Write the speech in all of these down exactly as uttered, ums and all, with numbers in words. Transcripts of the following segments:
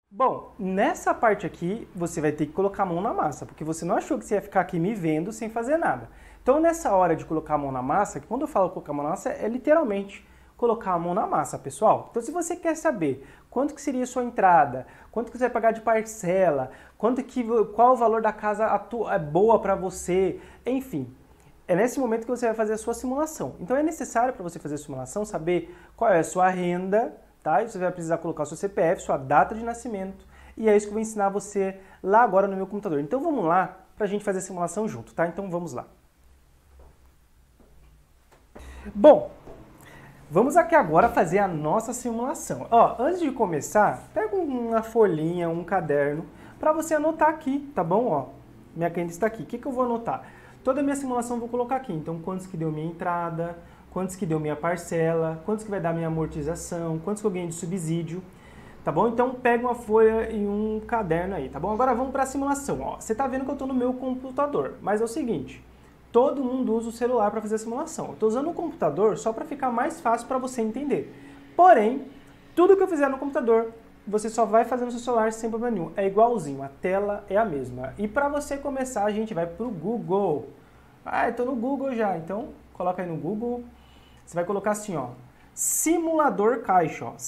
Bom, nessa parte aqui, você vai ter que colocar a mão na massa, porque você não achou que você ia ficar aqui me vendo sem fazer nada. Então, nessa hora de colocar a mão na massa, que quando eu falo colocar a mão na massa, é literalmente colocar a mão na massa, pessoal. Então, se você quer saber quanto que seria a sua entrada, quanto que você vai pagar de parcela, quanto que, qual o valor da casa é boa para você, enfim, é nesse momento que você vai fazer a sua simulação. Então, é necessário para você fazer a simulação saber qual é a sua renda, tá? E você vai precisar colocar o seu C P F, sua data de nascimento, e é isso que eu vou ensinar você lá agora no meu computador. Então vamos lá para a gente fazer a simulação junto, tá? Então vamos lá. Bom, vamos aqui agora fazer a nossa simulação. Ó, antes de começar, pega uma folhinha, um caderno, para você anotar aqui, tá bom? Ó, minha caneta está aqui. O que, que eu vou anotar? Toda a minha simulação eu vou colocar aqui. Então, quantos que deu minha entrada, quantos que deu minha parcela, quantos que vai dar minha amortização, quantos que eu ganhei de subsídio, tá bom? Então pega uma folha e um caderno aí, tá bom? Agora vamos para a simulação, ó. Você tá vendo que eu estou no meu computador, mas é o seguinte, todo mundo usa o celular para fazer a simulação. Eu estou usando o computador só para ficar mais fácil para você entender. Porém, tudo que eu fizer no computador, você só vai fazer no seu celular sem problema nenhum. É igualzinho, a tela é a mesma. E para você começar, a gente vai para o Google. Ah, eu estou no Google já, então coloca aí no Google. Você vai colocar assim, ó, simulador caixa, ó,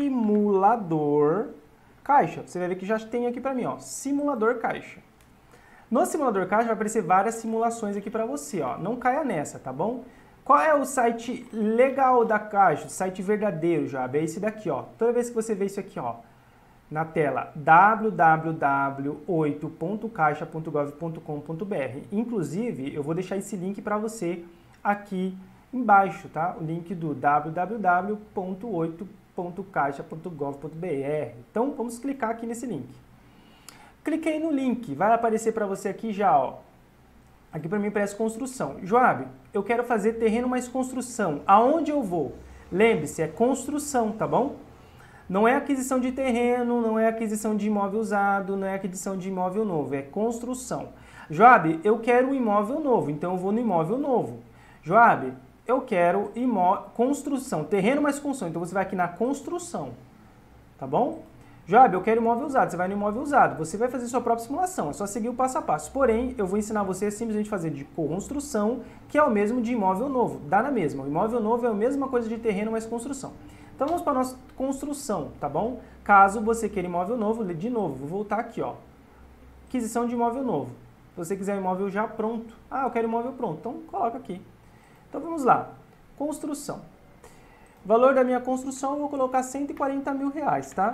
simulador caixa. Você vai ver que já tem aqui para mim, ó, simulador caixa. No simulador caixa vai aparecer várias simulações aqui para você, ó. Não caia nessa, tá bom? Qual é o site legal da caixa, o site verdadeiro, já? É esse daqui, ó. Toda vez que você vê isso aqui, ó, na tela, w w w ponto oito ponto caixa ponto gov ponto com ponto b r. Inclusive, eu vou deixar esse link para você aqui embaixo, tá? O link do w w w ponto oito ponto caixa ponto gov ponto b r. Então, vamos clicar aqui nesse link. Cliquei no link, vai aparecer para você aqui já, ó. Aqui para mim parece construção. Joab, eu quero fazer terreno mais construção. Aonde eu vou? Lembre-se, é construção, tá bom? Não é aquisição de terreno, não é aquisição de imóvel usado, não é aquisição de imóvel novo, é construção. Joab, eu quero um imóvel novo, então eu vou no imóvel novo. Joab, eu quero imó... construção, terreno mais construção, então você vai aqui na construção, tá bom? Joab, eu quero imóvel usado, você vai no imóvel usado, você vai fazer sua própria simulação, é só seguir o passo a passo. Porém, eu vou ensinar você a simplesmente fazer de construção, que é o mesmo de imóvel novo, dá na mesma. O imóvel novo é a mesma coisa de terreno mais construção. Então vamos para a nossa construção, tá bom? Caso você queira imóvel novo, de novo, vou voltar aqui, ó. Aquisição de imóvel novo. Se você quiser imóvel já pronto, ah, eu quero imóvel pronto, então coloca aqui. Então vamos lá, construção. Valor da minha construção eu vou colocar cento e quarenta mil reais, tá?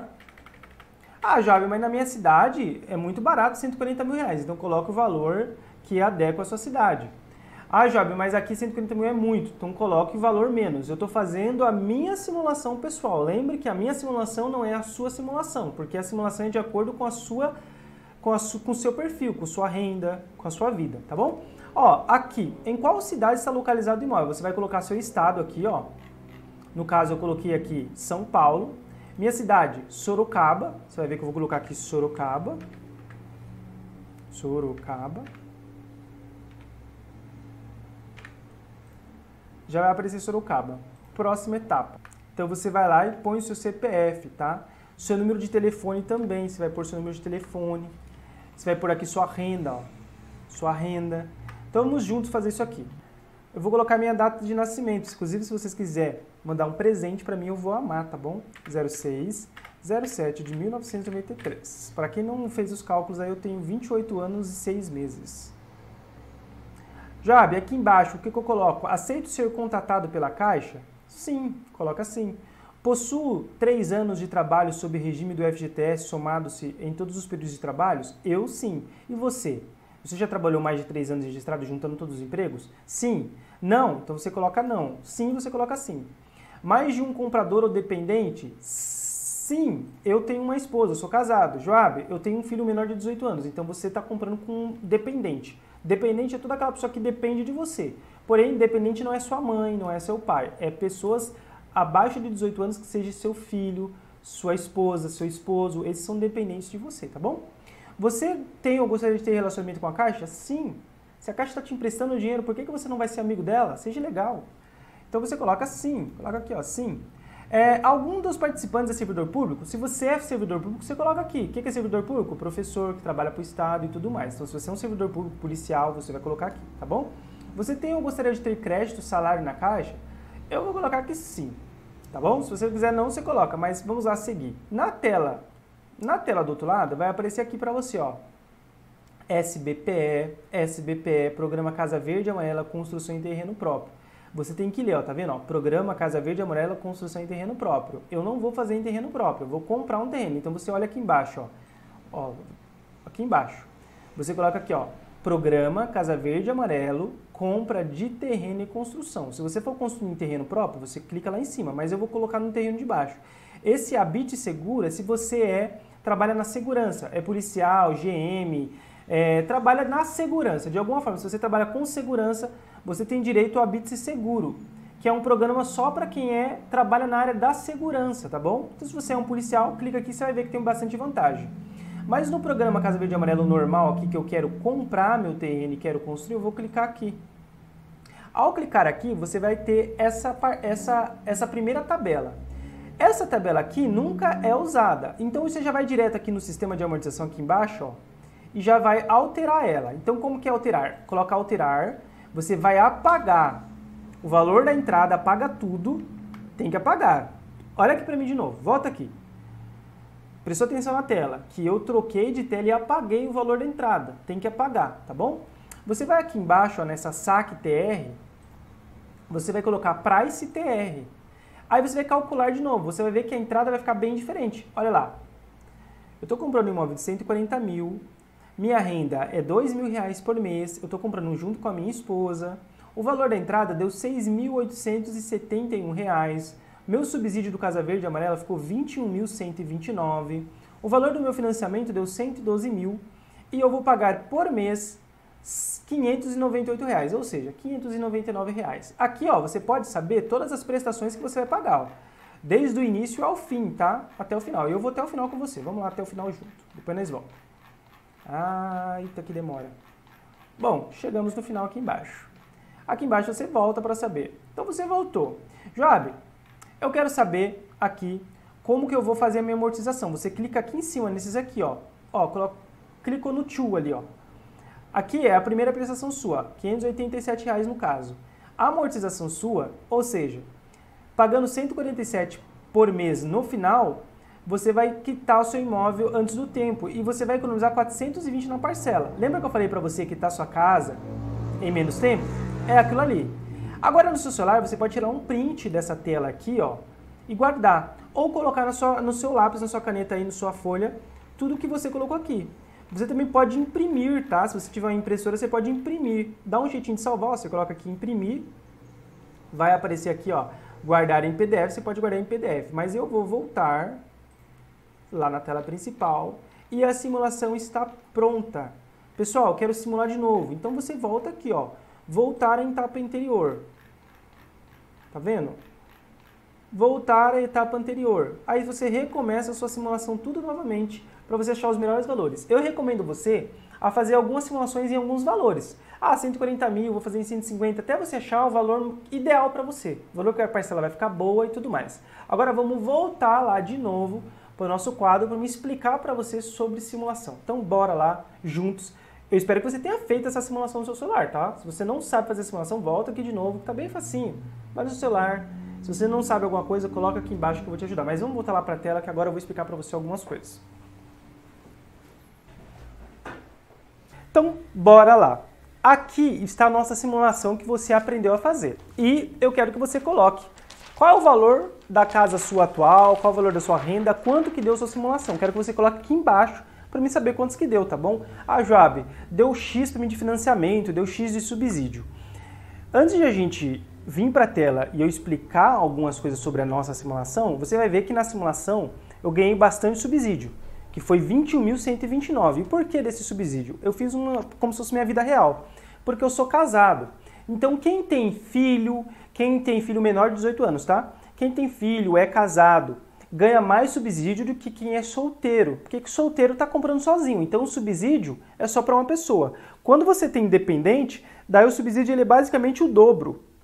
Ah, Jovem, mas na minha cidade é muito barato, cento e quarenta mil reais, então coloca o valor que adequa à sua cidade. Ah, Jovem, mas aqui cento e quarenta mil é muito, então coloque o valor menos. Eu estou fazendo a minha simulação pessoal. Lembre que a minha simulação não é a sua simulação, porque a simulação é de acordo com a sua, com a su, com o seu perfil, com sua renda, com a sua vida, tá bom? Ó, aqui, em qual cidade está localizado o imóvel? Você vai colocar seu estado aqui, ó. No caso, eu coloquei aqui São Paulo. Minha cidade, Sorocaba. Você vai ver que eu vou colocar aqui Sorocaba. Sorocaba. Já vai aparecer Sorocaba. Próxima etapa. Então você vai lá e põe o seu C P F, tá? Seu número de telefone também. Você vai pôr seu número de telefone. Você vai pôr aqui sua renda, ó. Sua renda. Então vamos juntos fazer isso aqui. Eu vou colocar minha data de nascimento. Inclusive, se vocês quiserem mandar um presente para mim, eu vou amar, tá bom? zero seis zero sete de mil novecentos e noventa e três. Para quem não fez os cálculos, aí eu tenho vinte e oito anos e seis meses. Joab, aqui embaixo, o que, que eu coloco? Aceito ser contatado pela Caixa? Sim, coloca sim. Possuo três anos de trabalho sob regime do F G T S somado-se em todos os períodos de trabalhos? Eu sim. E você? Você já trabalhou mais de três anos registrado juntando todos os empregos? Sim. Não? Então você coloca não. Sim, você coloca sim. Mais de um comprador ou dependente? Sim. Eu tenho uma esposa, eu sou casado. Joab, eu tenho um filho menor de dezoito anos, então você está comprando com um dependente. Dependente é toda aquela pessoa que depende de você. Porém, dependente não é sua mãe, não é seu pai. É pessoas abaixo de dezoito anos que seja seu filho, sua esposa, seu esposo. Esses são dependentes de você, tá bom? Você tem ou gostaria de ter relacionamento com a Caixa? Sim. Se a Caixa está te emprestando dinheiro, por que, que você não vai ser amigo dela? Seja legal. Então você coloca sim, coloca aqui, ó, sim. É, algum dos participantes é servidor público? Se você é servidor público, você coloca aqui. O que é servidor público? Professor que trabalha para o Estado e tudo mais. Então, se você é um servidor público policial, você vai colocar aqui, tá bom? Você tem ou gostaria de ter crédito, salário na Caixa? Eu vou colocar aqui sim, tá bom? Se você quiser não, você coloca, mas vamos lá seguir. Na tela, na tela do outro lado, vai aparecer aqui para você, ó. S B P E, S B P E, Programa Casa Verde e Amarela, Construção em Terreno Próprio. Você tem que ler, ó, tá vendo? Ó, Programa Casa Verde e Amarela, Construção em Terreno Próprio. Eu não vou fazer em terreno próprio, eu vou comprar um terreno. Então você olha aqui embaixo, ó. Ó, aqui embaixo. Você coloca aqui, ó, Programa Casa Verde e Amarelo, compra de terreno e construção. Se você for construir em terreno próprio, você clica lá em cima, mas eu vou colocar no terreno de baixo. Esse Habite Segura, se você é, trabalha na segurança, é policial, G M, é, trabalha na segurança. De alguma forma, se você trabalha com segurança, você tem direito ao Habite Seguro, que é um programa só para quem é, trabalha na área da segurança, tá bom? Então, se você é um policial, clica aqui, você vai ver que tem bastante vantagem. Mas no programa Casa Verde e Amarelo normal aqui, que eu quero comprar meu terreno e quero construir, eu vou clicar aqui. Ao clicar aqui, você vai ter essa, essa, essa primeira tabela. Essa tabela aqui nunca é usada. Então, você já vai direto aqui no sistema de amortização aqui embaixo, ó, e já vai alterar ela. Então, como que é alterar? Coloca alterar, você vai apagar o valor da entrada, apaga tudo, tem que apagar. Olha aqui para mim de novo, volta aqui. Prestou atenção na tela, que eu troquei de tela e apaguei o valor da entrada. Tem que apagar, tá bom? Você vai aqui embaixo, ó, nessa S A C T R, você vai colocar Price T R. Aí você vai calcular de novo, você vai ver que a entrada vai ficar bem diferente. Olha lá, eu estou comprando um imóvel de cento e quarenta mil, minha renda é dois mil reais por mês, eu estou comprando junto com a minha esposa, o valor da entrada deu seis mil oitocentos e setenta e um reais, meu subsídio do Casa Verde e Amarela ficou vinte e um mil cento e vinte e nove, o valor do meu financiamento deu cento e doze mil e eu vou pagar por mês quinhentos e noventa e oito reais, ou seja, quinhentos e noventa e nove reais. Aqui, ó, você pode saber todas as prestações que você vai pagar, ó, desde o início ao fim, tá? Até o final. E eu vou até o final com você. Vamos lá até o final junto. Depois nós vamos. Ah, eita, que demora. Bom, chegamos no final aqui embaixo. Aqui embaixo você volta para saber. Então você voltou. Joab, eu quero saber aqui como que eu vou fazer a minha amortização. Você clica aqui em cima, nesses aqui, ó. Ó, coloca, clicou no to ali, ó. Aqui é a primeira prestação sua, quinhentos e oitenta e sete reais no caso. A amortização sua, ou seja, pagando cento e quarenta e sete por mês no final, você vai quitar o seu imóvel antes do tempo e você vai economizar quatrocentos e vinte na parcela. Lembra que eu falei para você quitar sua casa em menos tempo? É aquilo ali. Agora no seu celular você pode tirar um print dessa tela aqui, ó, e guardar. Ou colocar na sua, no seu lápis, na sua caneta aí, na sua folha, tudo que você colocou aqui. Você também pode imprimir, tá? Se você tiver uma impressora, você pode imprimir. Dá um jeitinho de salvar, ó, você coloca aqui imprimir, vai aparecer aqui, ó, guardar em P D F, você pode guardar em P D F. Mas eu vou voltar lá na tela principal e a simulação está pronta. Pessoal, eu quero simular de novo. Então você volta aqui, ó, voltar à etapa anterior. Tá vendo? Voltar à etapa anterior. Aí você recomeça a sua simulação tudo novamente para você achar os melhores valores. Eu recomendo você a fazer algumas simulações em alguns valores. Ah, cento e quarenta mil, vou fazer em cento e cinquenta, até você achar o valor ideal para você. O valor que a parcela vai ficar boa e tudo mais. Agora vamos voltar lá de novo para o nosso quadro para me explicar para você sobre simulação. Então bora lá juntos. Eu espero que você tenha feito essa simulação no seu celular, tá? Se você não sabe fazer simulação, volta aqui de novo, que tá bem facinho. Vai no seu celular. Se você não sabe alguma coisa, coloca aqui embaixo que eu vou te ajudar. Mas vamos voltar lá para a tela que agora eu vou explicar para você algumas coisas. Então, bora lá. Aqui está a nossa simulação que você aprendeu a fazer. E eu quero que você coloque qual é o valor da casa sua atual, qual é o valor da sua renda, quanto que deu sua simulação. Quero que você coloque aqui embaixo para mim saber quantos que deu, tá bom? Ah, Joab, deu X para mim de financiamento, deu X de subsídio. Antes de a gente vir para a tela e eu explicar algumas coisas sobre a nossa simulação, você vai ver que na simulação eu ganhei bastante subsídio, que foi vinte e um mil cento e vinte e nove. E por que desse subsídio? Eu fiz uma, como se fosse minha vida real, porque eu sou casado. Então quem tem filho, quem tem filho menor de dezoito anos, tá? Quem tem filho, é casado, ganha mais subsídio do que quem é solteiro, porque solteiro está comprando sozinho, então o subsídio é só para uma pessoa. Quando você tem independente, daí o subsídio ele é basicamente o dobro.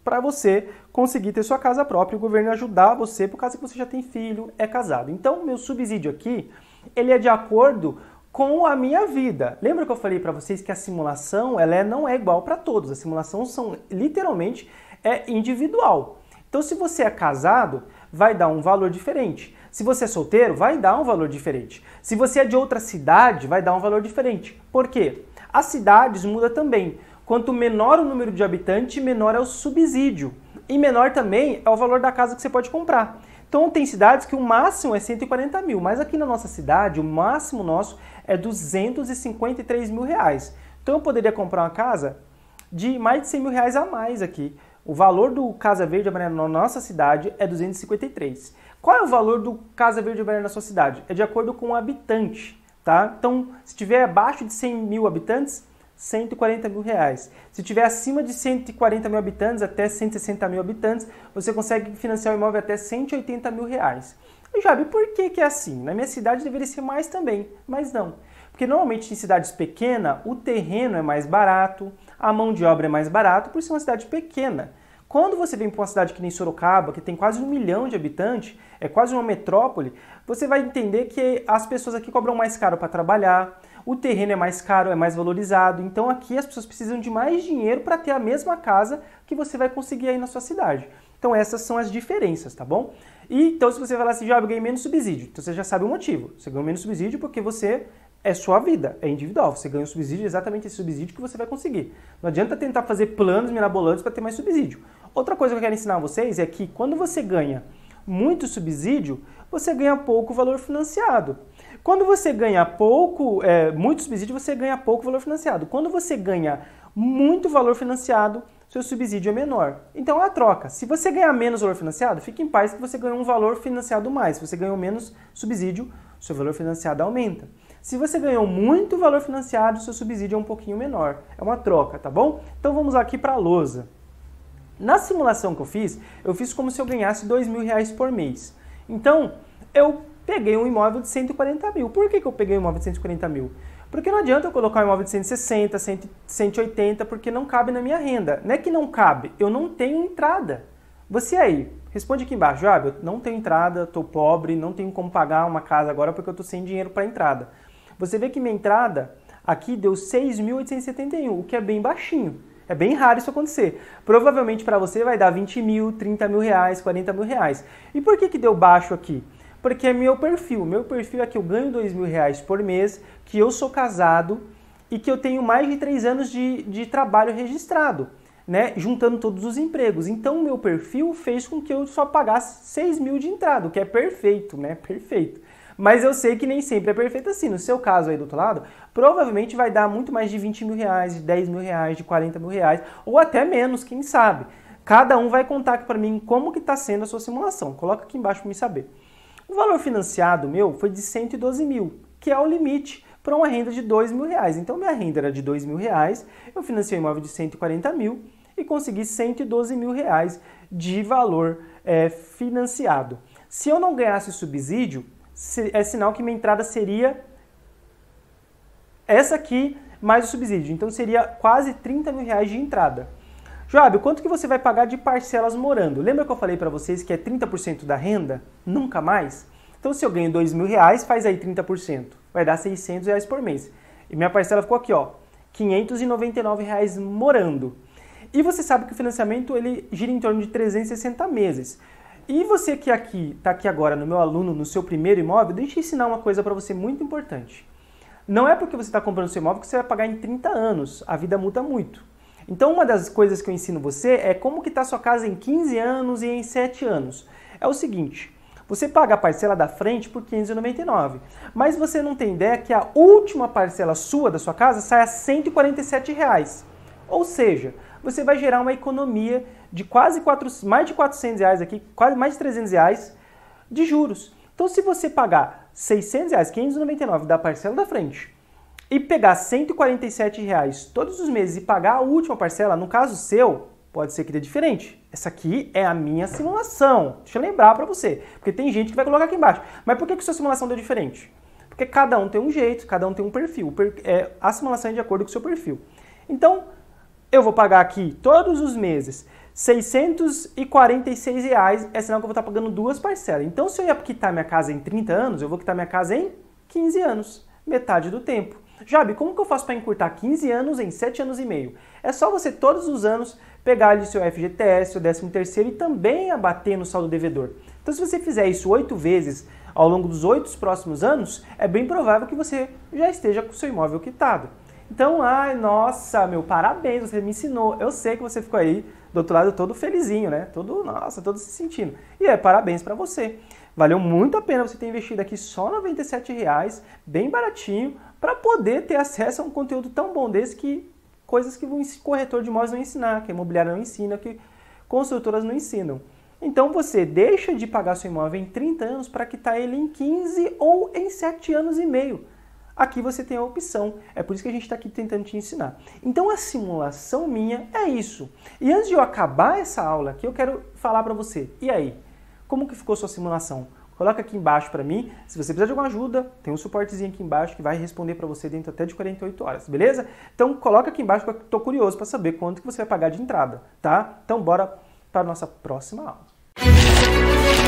para você conseguir ter sua casa própria e o governo ajudar você por causa que você já tem filho, é casado. Então, meu subsídio aqui, ele é de acordo com a minha vida. Lembra que eu falei para vocês que a simulação ela é, não é igual para todos. A simulação são literalmente é individual. Então, se você é casado, vai dar um valor diferente. Se você é solteiro, vai dar um valor diferente. Se você é de outra cidade, vai dar um valor diferente. Por quê? As cidades mudam também. Quanto menor o número de habitantes, menor é o subsídio. E menor também é o valor da casa que você pode comprar. Então tem cidades que o máximo é cento e quarenta mil, mas aqui na nossa cidade o máximo nosso é duzentos e cinquenta e três mil reais. Então eu poderia comprar uma casa de mais de cem mil reais a mais aqui. O valor do Casa Verde Amarela na nossa cidade é duzentos e cinquenta e três. Qual é o valor do Casa Verde Amarela na sua cidade? É de acordo com o habitante, tá? Então, se tiver abaixo de cem mil habitantes, cento e quarenta mil reais. Se tiver acima de cento e quarenta mil habitantes, até cento e sessenta mil habitantes, você consegue financiar o imóvel até cento e oitenta mil reais. E Jabe, por que que é assim? Na minha cidade deveria ser mais também, mas não. Porque normalmente em cidades pequenas, o terreno é mais barato, a mão de obra é mais barato, por ser uma cidade pequena. Quando você vem para uma cidade que nem Sorocaba, que tem quase um milhão de habitantes, é quase uma metrópole, você vai entender que as pessoas aqui cobram mais caro para trabalhar, o terreno é mais caro, é mais valorizado, então aqui as pessoas precisam de mais dinheiro para ter a mesma casa que você vai conseguir aí na sua cidade. Então essas são as diferenças, tá bom? E então se você falar assim, já eu ganhei menos subsídio, então você já sabe o motivo. Você ganhou menos subsídio porque você é sua vida, é individual. Você ganha um subsídio, exatamente esse subsídio que você vai conseguir. Não adianta tentar fazer planos mirabolantes para ter mais subsídio. Outra coisa que eu quero ensinar a vocês é que quando você ganha muito subsídio, você ganha pouco valor financiado. Quando você ganha pouco, é, muito subsídio, você ganha pouco valor financiado. Quando você ganha muito valor financiado, seu subsídio é menor. Então é a troca. Se você ganhar menos valor financiado, fique em paz que você ganhou um valor financiado mais. Se você ganhou menos subsídio, seu valor financiado aumenta. Se você ganhou muito valor financiado, seu subsídio é um pouquinho menor. É uma troca, tá bom? Então vamos aqui para a lousa. Na simulação que eu fiz, eu fiz como se eu ganhasse dois mil reais por mês. Então, eu peguei um imóvel de cento e quarenta mil. Por que que eu peguei um imóvel de cento e quarenta mil? Porque não adianta eu colocar um imóvel de cento e sessenta, cento e oitenta, porque não cabe na minha renda. Não é que não cabe, eu não tenho entrada. Você aí, responde aqui embaixo, ah, eu não tenho entrada, estou pobre, não tenho como pagar uma casa agora porque eu estou sem dinheiro para entrada. Você vê que minha entrada aqui deu seis mil oitocentos e setenta e um, o que é bem baixinho. É bem raro isso acontecer. Provavelmente para você vai dar vinte mil, trinta mil reais, quarenta mil reais. E por que que deu baixo aqui? Porque é meu perfil. Meu perfil é que eu ganho dois mil reais por mês, que eu sou casado e que eu tenho mais de três anos de, de trabalho registrado, né? Juntando todos os empregos. Então o meu perfil fez com que eu só pagasse seis mil de entrada, o que é perfeito, né? Perfeito. Mas eu sei que nem sempre é perfeito assim. No seu caso aí do outro lado, provavelmente vai dar muito mais de vinte mil reais, de dez mil reais, de quarenta mil reais, ou até menos, quem sabe. Cada um vai contar aqui para mim como que está sendo a sua simulação. Coloca aqui embaixo para me saber. O valor financiado meu foi de cento e doze mil, que é o limite para uma renda de dois mil reais. Então minha renda era de dois mil reais, eu financiei um imóvel de cento e quarenta mil e consegui cento e doze mil reais de valor é, financiado. Se eu não ganhasse subsídio, é sinal que minha entrada seria essa aqui mais o subsídio. Então seria quase trinta mil reais de entrada. Joab, quanto que você vai pagar de parcelas morando? Lembra que eu falei para vocês que é trinta por cento da renda? Nunca mais? Então se eu ganho dois mil reais, faz aí trinta por cento. Vai dar seiscentos reais por mês. E minha parcela ficou aqui, ó, quinhentos e noventa e nove reais morando. E você sabe que o financiamento ele gira em torno de trezentos e sessenta meses. E você que aqui está aqui agora no meu aluno, no seu primeiro imóvel, deixa eu ensinar uma coisa para você muito importante. Não é porque você está comprando seu imóvel que você vai pagar em trinta anos. A vida muda muito. Então uma das coisas que eu ensino você é como que está sua casa em quinze anos e em sete anos. É o seguinte, você paga a parcela da frente por quinhentos e noventa e nove, mas você não tem ideia que a última parcela sua da sua casa sai a cento e quarenta e sete reais. Ou seja, você vai gerar uma economia de quase quatro, mais de quatrocentos reais aqui, quase mais de trezentos reais de juros. Então se você pagar seiscentos reais, quinhentos e noventa e nove da parcela da frente e pegar cento e quarenta e sete reais todos os meses e pagar a última parcela, no caso seu, pode ser que dê diferente. Essa aqui é a minha simulação. Deixa eu lembrar para você, porque tem gente que vai colocar aqui embaixo. Mas por que que sua simulação deu diferente? Porque cada um tem um jeito, cada um tem um perfil. A simulação é de acordo com o seu perfil. Então, eu vou pagar aqui todos os meses seiscentos e quarenta e seis reais, é sinal que eu vou estar pagando duas parcelas. Então, se eu ia quitar minha casa em trinta anos, eu vou quitar minha casa em quinze anos, metade do tempo. Jabe, como que eu faço para encurtar quinze anos em sete anos e meio? É só você todos os anos pegar ali seu F G T S, seu décimo terceiro e também abater no saldo devedor. Então, se você fizer isso oito vezes ao longo dos oito próximos anos, é bem provável que você já esteja com o seu imóvel quitado. Então, ai, nossa, meu, parabéns, você me ensinou. Eu sei que você ficou aí do outro lado todo felizinho, né? Todo, nossa, todo se sentindo. E é, parabéns para você. Valeu muito a pena você ter investido aqui só noventa e sete reais, bem baratinho, para poder ter acesso a um conteúdo tão bom desse que coisas que o corretor de imóveis não ensinar, que a imobiliária não ensina, que construtoras não ensinam. Então você deixa de pagar seu imóvel em trinta anos para quitar ele em quinze ou em sete anos e meio. Aqui você tem a opção, é por isso que a gente está aqui tentando te ensinar. Então a simulação minha é isso. E antes de eu acabar essa aula aqui, eu quero falar para você, e aí? Como que ficou sua simulação? Coloca aqui embaixo para mim, se você precisar de alguma ajuda, tem um suportezinho aqui embaixo que vai responder para você dentro até de quarenta e oito horas, beleza? Então coloca aqui embaixo que eu tô curioso para saber quanto que você vai pagar de entrada, tá? Então bora para a nossa próxima aula.